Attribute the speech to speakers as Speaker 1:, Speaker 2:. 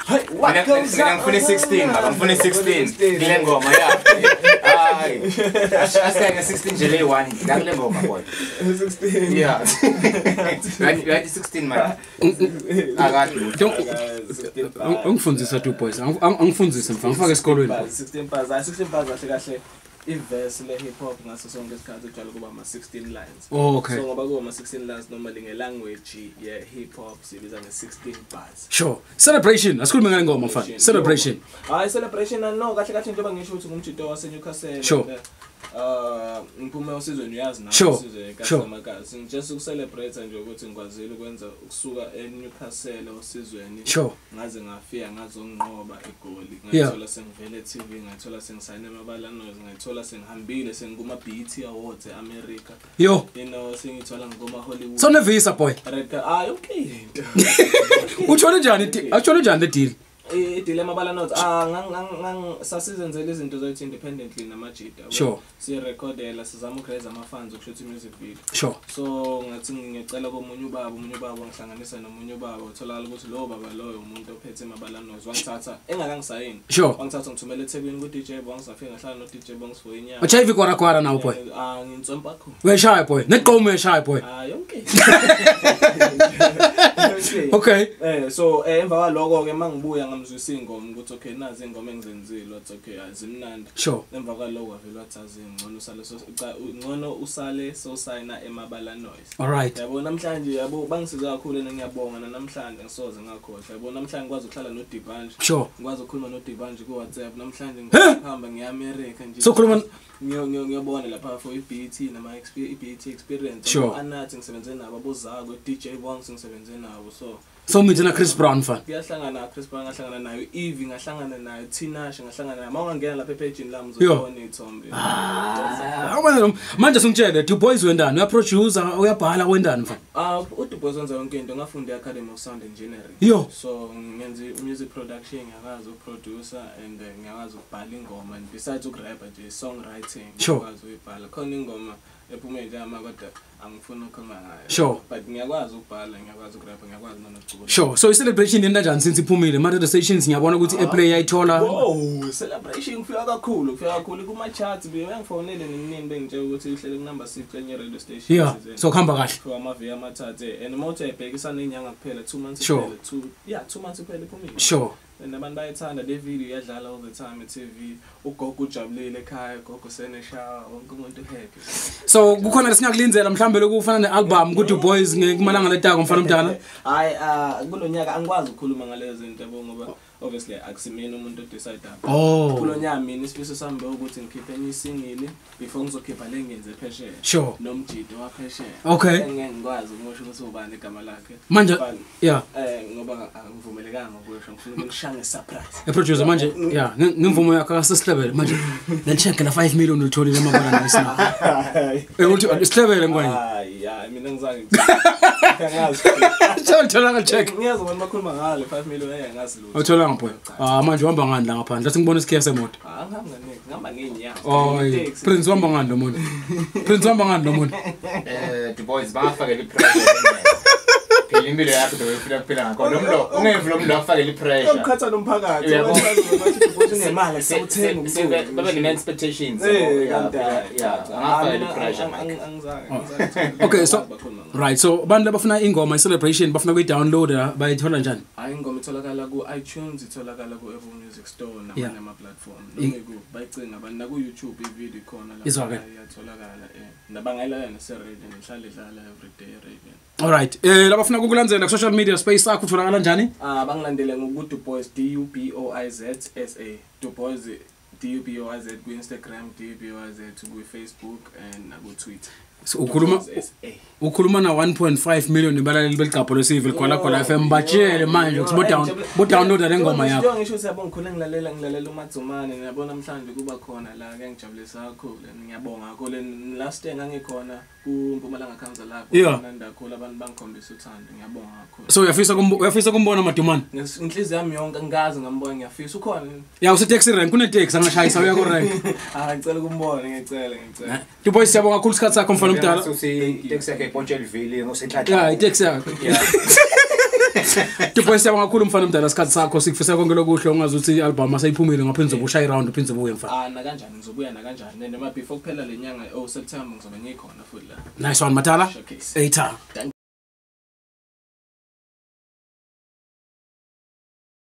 Speaker 1: What goes up?
Speaker 2: I'm 16, I'm 16. Kile ngoma yeah. Hayi. Asike 16 nje le 1. Ngakule ngoma boy.
Speaker 1: 16.
Speaker 2: Yeah. Right 16 man. Akade.
Speaker 3: Ungifundisa 2 boys. Angifundise mfana ngifake esikolweni.
Speaker 1: 16 bars. 16 bars kahle. Iverse le hip hop ngaso sonke isikhathi ujwayele kuba ama 16 lines.
Speaker 3: Oh, okay.
Speaker 1: So ngoba kuba ama 16 lines normally ngelanguage ye hip hop sibiza nge 16 bars.
Speaker 3: Sure. Celebration. Asikhulume ngale ngoma mfana. Celebration.
Speaker 1: Hayi celebration no kahle njengoba ngisho ukuthi ngumjito wase Newcastle.
Speaker 3: Sure.
Speaker 1: Ngiphume usizweni uyazi nawe
Speaker 3: usizwe
Speaker 1: kaSamakazi just ukucelebrate nje ukuthi ngikwazile ukwenza ukusuka eNewcastle usizweni ngaze ngafika ngazonqoba egoli ngathola sengivele TV ngathola sengisayine amabala noise ngathola sengihambile sengikuma BET Awards eAmerica you know sengithola ngoma Hollywood
Speaker 3: so nevisa boy
Speaker 1: okay
Speaker 3: utshone njani actually njani le deal
Speaker 1: dilemma balance sasizenzele izinto zethu independently namajita si recordela sizama ukuraise ama funds ukushuthi music video so ngathi ngicela komunye ubaba ngihlanganisa nomunye ubaba utholakala ukuthi lo baba loyo umuntu ophethe mabalanozi wangithatha engakangisayini wangithatha ngithumela eThekwini ku DJ Bongs afika ngahlala no DJ Bongs for inyanga
Speaker 3: uchayivi kwara nawo boy
Speaker 1: ngitsompa kho
Speaker 3: weshaya boy neqomo weshaya boy okay
Speaker 1: so emva kwaloko ke mangibuya ngamzwisa ingoma ukuthi okay nazi ingoma engizenzile wathi okay azimnandi emva kwaloko wavela wathazi ngcono usale so signa emabala noise
Speaker 3: alright
Speaker 1: yabo namhlanje yabo bangisiza kakhulu ngiyabonga namhlanje ngisoze ngakhohle yabo namhlanje ngikwazi ukuhlala no Divanje ngikwazi ukukhuluma no Divanje ku WhatsApp namhlanje ngihamba ngiyaAmerica nje
Speaker 3: so khuluma
Speaker 1: ngiyabona lapha for iBET nama iBET experience anathi ngisebenze nabo abozako DJ Bongs ngisebenze nabo
Speaker 3: so mina na Chris Brown fan
Speaker 1: ngiyahlangana na Chris Brown ngahlangana nayo Eve ngahlangana nayo Tinashe ngahlangana nayo mawungangena lapha epage lami uzobona ithombe
Speaker 3: manje singitshele Du Bois wendani uyaproducer uyabhala wendani mfana
Speaker 1: uDu Bois wenza yonke into ngafunda eAcademy of Sound Engineering so ngenza music production ngiyakwazi ukuproducer and ngiyakwazi ukubhala ingoma and besides ukurapper nje songwriting ngiyakwazi ukubhala khona ingoma ephume nje kodwa angifuni ukukhuluma ngayo but ngiyakwazi ukubhala ngiyakwazi ukurapper ngiyakwazi
Speaker 3: nokucula so i-celebration yena kanjani since iphumile radio stations ngiyabona ukuthi airplay yayithola
Speaker 1: celebration kufika kakhulu kuma charts bengifonele nenini bengitshela ukuthi ihlele ku number 6 kwenye radio station
Speaker 3: so khamba kahle
Speaker 1: for amaviki amathathu and motor ebhekisa nenyanga kuphela 2 months kuphela 2 months kuphela iphumile nabantu bayithanda le video yadlala all the time eTV ugogo ujabulile ekhaya gogo seneshawa wonke umuntu happy
Speaker 3: so kukhona lesingakulinzela mhlambe lokufana nealbum ku Du Bois ngekumalanga letako mfana omdala
Speaker 1: hayi kulonyaka angikwazi ukukhuluma ngalezo zinto yabo ngoba obviously akusimina umuntu odecide kulonyaka mina isifiso sami ukuthi ngikhiphe enye single before ngizokhipha lengenze phesheya nomjito waphesheya
Speaker 3: okay
Speaker 1: ngikwazi ukusho ukuthi ubani igama lakhe
Speaker 3: manje
Speaker 1: ngoba angivumelekanga ukusho ngifuna ukushange surprise
Speaker 3: producer manje ngimvumo yakho akasihlebele manje check la 5 million ulitholile amabala nayisi uthi isihlebele ngwani
Speaker 1: mina ngizange
Speaker 3: thola nga-check
Speaker 1: ngiyazi wena bakhuluma ngale 5 million ngazi lutho
Speaker 3: uthola ngapho manje uhamba ngani la ngaphandle athi ngibona isikhiya semoto
Speaker 1: ngihamba ngeenyawo
Speaker 3: Prince uhamba ngani lo muntu Prince uhamba ngani lo muntu
Speaker 2: Du Bois bafakela ipressure phela impilo yakho phela ngakho lo ungevula umuntu afakela ipressure
Speaker 1: ukhatha nomphakathi ukuthi unemali sewuthenga umsebenzi
Speaker 2: baba nine expectations ngafakela ipressure
Speaker 3: okay so right so abantu labafuna ingoma celebration bafuna kuyi-downloada bayithola njani
Speaker 1: hayi ingoma itholakala ku iTunes itholakala ku Apple Music Store nama platform noma bayicinga abantu na ku YouTube ivideo khona la iyatholakala nabangayilala naseradio nihlale dlala everyday radio
Speaker 3: alright labafuna ukukulandzela ku social media space sakho utholakala njani
Speaker 1: bangilandele ngoku Du Bois DUBOIZ SA Du Bois DUBOIZ ku Instagram DUBOIZ ku Facebook and ku Twitter
Speaker 3: so ukhuluma na 1.5 million ibalaleli beligapho lesivile khona FM batshele manje ukuthi bo-downloada le ngoma yakho
Speaker 1: ngisho ukuthi yabo ngikhule ngilalela uMadzumane ngiyabona namhlanje kuba khona la ke ngijabulisa kakhulu ngiyabonga kakhulu last year ngangikhona ku Mpumalanga Council lapho nandakhulu abantu bangikhombisa uthando ngiyabonga kakhulu
Speaker 3: so uyafisa kumbona Madumane
Speaker 1: inhliziyo yami yonke ngazi ngambona ngiyafisa ukhona
Speaker 3: usetaxi rank kune-taxi angashayisa uya ku-rank
Speaker 1: ngicela kumbona ngicela
Speaker 3: Du Bois siyabonga kakhulu isikhathi sakho mfana omdala
Speaker 2: itaxi yakhe ePontshelville ngosenhlanhla
Speaker 3: itaxi yakho Tiboys siyabonga kakhulu mfana omdala isikhathi sakho sikufisa konke lokuhle ungazi ukuthi i-album asayiphumile ngaphinde uzobushaya i-round uphinde ubuye mfana.
Speaker 1: Na kanjani ngizobuya na kanjani noma before kuphela lenyanga September ngizobe ngikhona futhi la.
Speaker 3: Nice one Matala. Eta.